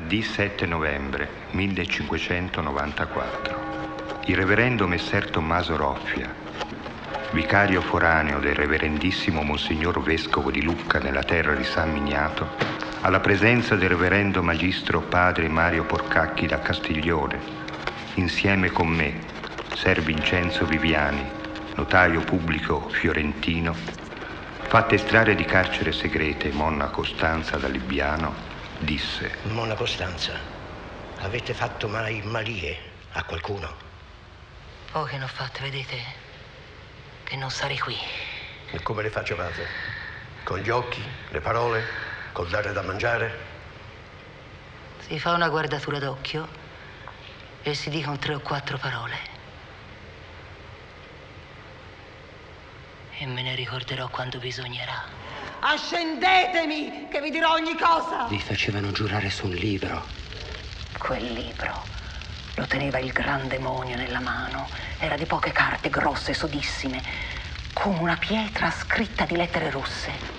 Martedì 7 novembre 1594. Il reverendo Messer Tommaso Roffia, vicario foraneo del reverendissimo Monsignor Vescovo di Lucca nella terra di San Miniato, alla presenza del reverendo magistro padre Mario Porcacchi da Castiglione, insieme con me, Ser Vincenzo Viviani, notaio pubblico fiorentino, fatta estrarre di carcere segrete Monna Costanza da Libbiano, disse: Monna Costanza, avete fatto mai malie a qualcuno? Poche ne ho fatte, vedete, che non sarei qui. E come le facevate? Con gli occhi, le parole, col dare da mangiare? Si fa una guardatura d'occhio e si dicono 3 o 4 parole. E me ne ricorderò quando bisognerà. Ascendetemi, che vi dirò ogni cosa! Vi facevano giurare su un libro. Quel libro lo teneva il gran demonio nella mano. Era di poche carte, grosse, sodissime, come una pietra scritta di lettere rosse.